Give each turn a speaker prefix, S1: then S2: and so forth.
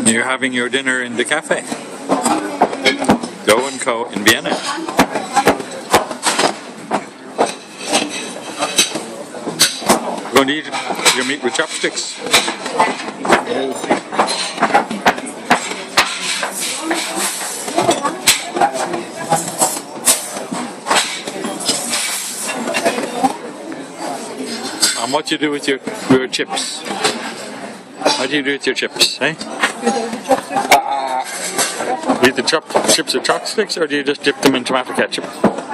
S1: You're having your dinner in the cafe. Go and Co in Vienna. You're going to eat your meat with chopsticks. And what do you do with your chips? What do you do with your chips, eh? Do you eat the chips with chopsticks, or do you just dip them in tomato ketchup?